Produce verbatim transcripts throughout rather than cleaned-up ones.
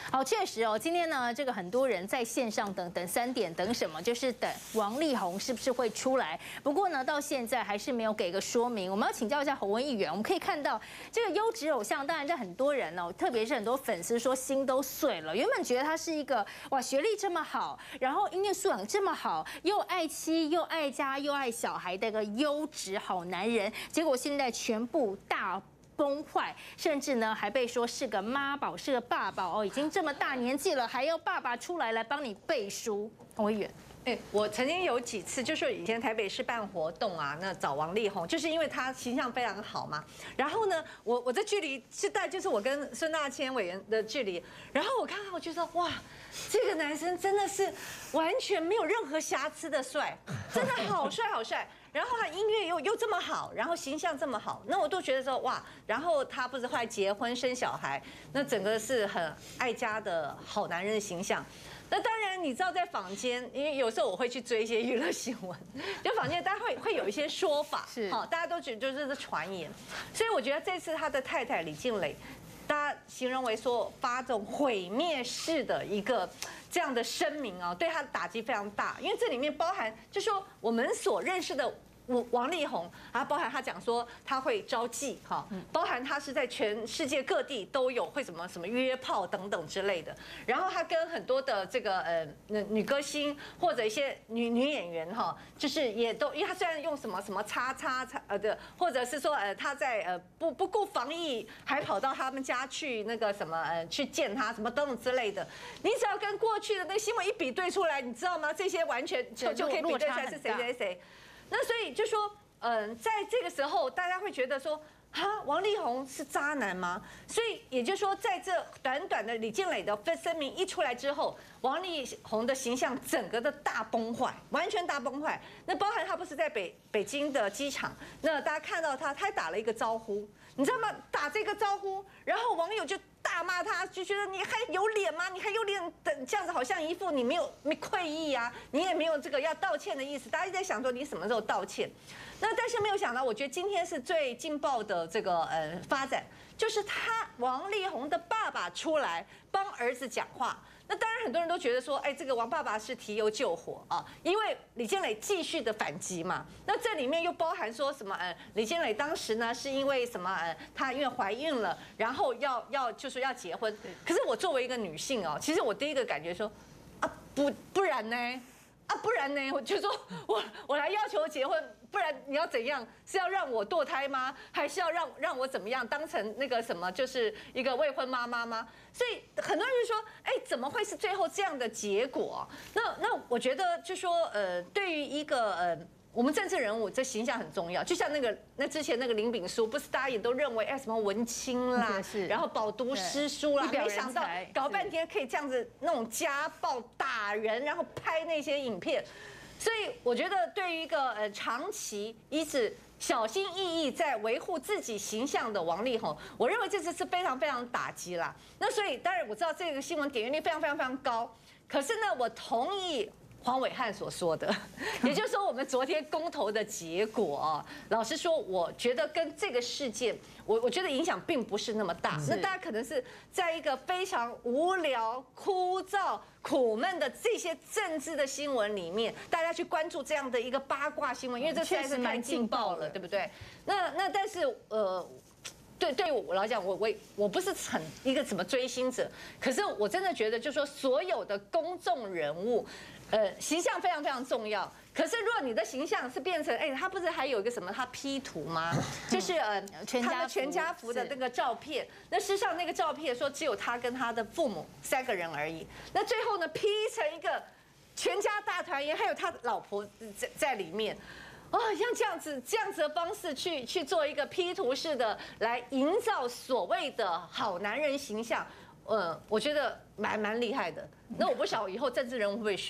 好，确实哦，今天呢，这个很多人在线上等等三点等什么，就是等王力宏是不是会出来。不过呢，到现在还是没有给个说明。我们要请教一下侯文议员，我们可以看到这个优质偶像，当然在很多人哦，特别是很多粉丝说心都碎了。原本觉得他是一个哇，学历这么好，然后音乐素养这么好，又爱妻又爱家又爱小孩的一个优质好男人，结果现在全部大崩坏，甚至呢还被说是个妈宝，是个爸宝哦，已经这么大年纪了，还要爸爸出来来帮你背书，侯委员。 哎，我曾经有几次，就是以前台北市办活动啊，那找王力宏，就是因为他形象非常好嘛。然后呢，我我的距离是大概就是我跟孙大千委员的距离。然后我看看，我就说哇，这个男生真的是完全没有任何瑕疵的帅，真的好帅好帅。然后他音乐又又这么好，然后形象这么好，那我都觉得说哇，然后他不是后来结婚生小孩，那整个是很爱家的好男人的形象。那当然，你知道在坊间，因为有时候我会去追一些娱乐新闻，就坊间大家会会有一些说法， 是好，大家都觉得就是是传言，所以我觉得这次他的太太李静蕾，大家形容为说发这种毁灭式的一个这样的声明啊，对他的打击非常大，因为这里面包含就说我们所认识的。王力宏啊，包含他讲说他会招妓哈，包含他是在全世界各地都有会什么什么约炮等等之类的。然后他跟很多的这个呃女歌星或者一些女女演员哈，就是也都，因为他虽然用什么什么叉叉叉呃的，或者是说呃他在呃不不顾防疫，还跑到他们家去那个什么呃去见他什么等等之类的。你只要跟过去的那个新闻一比对出来，你知道吗？这些完全就就可以比对出来是谁谁谁。那所以就说，嗯，在这个时候，大家会觉得说，哈，王力宏是渣男吗？所以也就是说，在这短短的李静蕾的声明一出来之后，王力宏的形象整个的大崩坏，完全大崩坏。那包含他不是在北北京的机场，那大家看到他，他还打了一个招呼，你知道吗？打这个招呼，然后网友就大骂他，就觉得你还有脸吗？你还有脸等这样子，好像一副你没有没愧意啊，你也没有这个要道歉的意思。大家一直在想说你什么时候道歉？那但是没有想到，我觉得今天是最劲爆的这个呃发展，就是他王力宏的爸爸出来帮儿子讲话。那当然很多人都觉得说，哎，这个王爸爸是提油救火啊，因为李静蕾继续的反击嘛。那这里面又包含说什么？呃，李静蕾当时呢是因为什么？呃，她因为怀孕了，然后要要就是要结婚。可是我作为一个女性哦，其实我第一个感觉说，啊不不然呢？啊，不然呢？我就说我我来要求结婚，不然你要怎样？是要让我堕胎吗？还是要让让我怎么样？当成那个什么，就是一个未婚妈妈吗？所以很多人就说，哎，怎么会是最后这样的结果？那那我觉得就说，呃，对于一个呃。我们政治人物这形象很重要，就像那个那之前那个林炳书，不是大家也都认为哎什么文青啦，然后饱读诗书啦，没想到搞半天可以这样子那种家暴打人，然后拍那些影片，所以我觉得对于一个呃长期一直小心翼翼在维护自己形象的王力宏，我认为这次是非常非常打击啦。那所以当然我知道这个新闻点阅率非常非常非常高，可是呢，我同意黄伟汉所说的，也就是说，我们昨天公投的结果啊，老实说，我觉得跟这个事件，我我觉得影响并不是那么大。那大家可能是在一个非常无聊、枯燥、苦闷的这些政治的新闻里面，大家去关注这样的一个八卦新闻，因为这实在是太劲爆了，对不对？那那但是呃。对，对我来讲，我我我不是很一个什么追星者，可是我真的觉得，就是说所有的公众人物，呃，形象非常非常重要。可是如果你的形象是变成，哎，他不是还有一个什么，他 P 图吗？就是呃，他们全家福的那个照片，那事实上那个照片说只有他跟他的父母三个人而已，那最后呢 P 成一个全家大团圆，还有他老婆在在里面。哦，像这样子这样子的方式去去做一个 P 图式的来营造所谓的好男人形象，呃，我觉得蛮蛮厉害的。那我不晓得以后政治人物会不会选？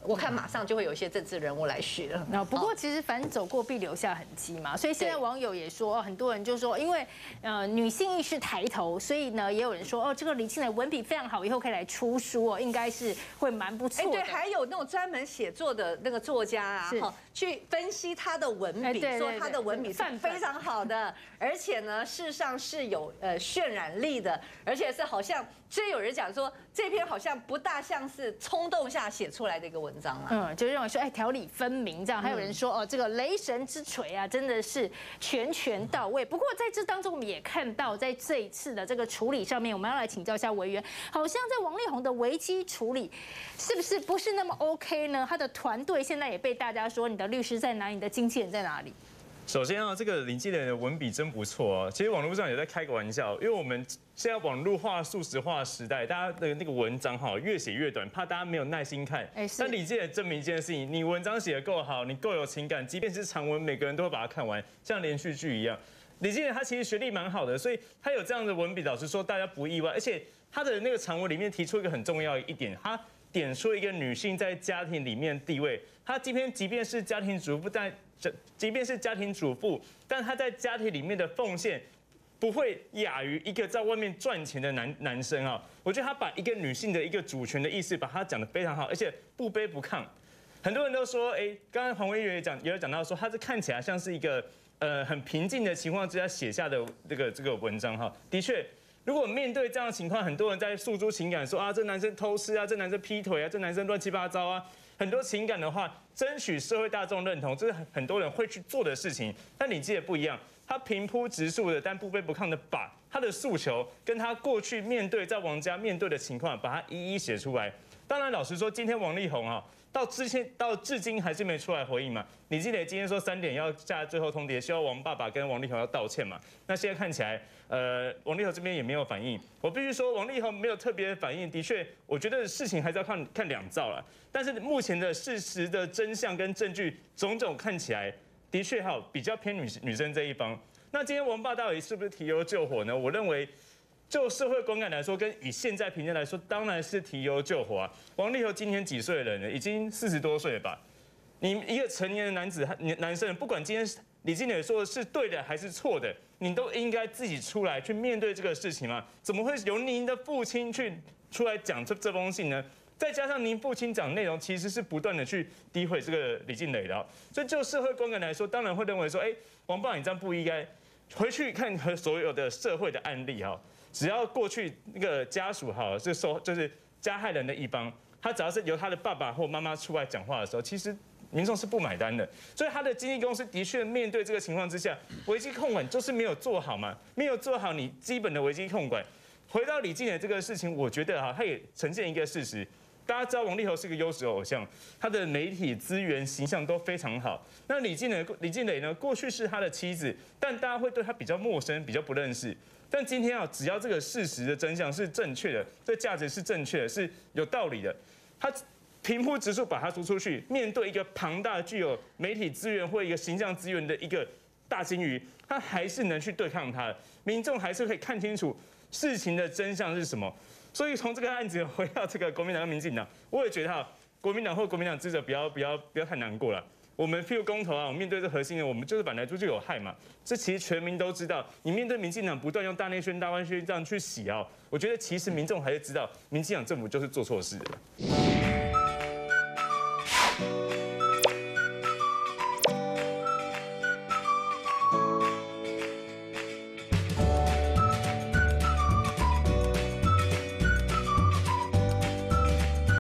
我看马上就会有一些政治人物来学了。 那不过其实凡走过必留下痕迹嘛，所以现在网友也说，很多人就说，因为呃女性意识抬头，所以呢也有人说，哦，这个李庆蕾文笔非常好，以后可以来出书哦，应该是会蛮不错的。 对，还有那种专门写作的那个作家啊，哈，去分析他的文笔，说他的文笔是非常好的，而且呢，事实上是有呃渲染力的，而且是好像，所以有人讲说这篇好像不大像是冲动下写出来的一个文章啊。 嗯，就认为说，哎，条理分明这样。还有人说，哦，这个雷神之锤啊，真的是拳拳到位。不过在这当中，我们也看到，在这一次的这个处理上面，我们要来请教一下委员，好像在王力宏的危机处理，是不是不是那么 OK 呢？他的团队现在也被大家说，你的律师在哪里，你的经纪人在哪里？ 首先啊，这个林纪蕾的文笔真不错啊。其实网络上也在开个玩笑，因为我们现在网络化、速食化时代，大家的那个文章哈越写越短，怕大家没有耐心看。哎，但林纪蕾证明一件事情：你文章写得够好，你够有情感，即便是长文，每个人都会把它看完，像连续剧一样。李纪蕾他其实学历蛮好的，所以他有这样的文笔，老实说大家不意外。而且他的那个长文里面提出一个很重要一点，他点出一个女性在家庭里面地位。她即便即便是家庭主妇，但即便是家庭主妇，但她在家庭里面的奉献不会亚于一个在外面赚钱的男男生啊。我觉得他把一个女性的一个主权的意识，把它讲得非常好，而且不卑不亢。很多人都说，哎，刚刚黄文也讲，也有讲到说，他这看起来像是一个呃很平静的情况之下写下的这个这个文章哈。的确，如果面对这样的情况，很多人在诉诸情感，说啊，这男生偷吃啊，这男生劈腿啊，这男生乱七八糟啊。很多情感的话，争取社会大众认同，这是很多人会去做的事情。但李纪蕾不一样，他平铺直述的，但不卑不亢的把他的诉求跟他过去面对在王家面对的情况，把它一一写出来。当然，老实说，今天王力宏啊，到之前到至今还是没出来回应嘛。李纪蕾今天说三点要下最后通牒，希望王爸爸跟王力宏要道歉嘛。那现在看起来，呃，王力宏这边也没有反应。我必须说，王力宏没有特别的反应，的确，我觉得事情还是要看看两造了。但是目前的事实的真相跟证据种种看起来，的确哈比较偏女女生这一方。那今天王爸到底是不是提油救火呢？我认为，就社会观感来说，跟以现在评价来说，当然是提油救火啊。王力宏今年几岁的人了？已经四十多岁了吧？你一个成年的男子、男生，不管今天李纪蕾说的是对的还是错的，你都应该自己出来去面对这个事情嘛？怎么会由您的父亲去出来讲这这封信呢？再加上您父亲讲内容，其实是不断的去诋毁这个李纪蕾的、哦，所以就社会观感来说，当然会认为说，哎，王爸你这样不应该。回去看和所有的社会的案例哈，只要过去那个家属哈，是受就是加害人的一方，他只要是由他的爸爸或妈妈出来讲话的时候，其实民众是不买单的。所以他的经纪公司的确面对这个情况之下，危机控管就是没有做好嘛，没有做好你基本的危机控管。回到李纪蕾这个事情，我觉得哈，他也呈现一个事实。大家知道王力宏是个优质偶像，他的媒体资源形象都非常好。那李纪蕾，李纪蕾呢，过去是他的妻子，但大家会对他比较陌生，比较不认识。但今天啊，只要这个事实的真相是正确的，这价值是正确的，是有道理的，他平铺直述把它说出去，面对一个庞大具有媒体资源或一个形象资源的一个大鲸鱼，他还是能去对抗他的，民众还是可以看清楚事情的真相是什么。所以从这个案子回到这个国民党跟民进党，我也觉得哈，国民党或国民党支持者不要不要不要太难过了。我们譬如公投啊，我们面对这核心的，我们就是本来就有害嘛。这其实全民都知道。你面对民进党不断用大内宣、大外宣这样去洗啊，我觉得其实民众还是知道，民进党政府就是做错事的。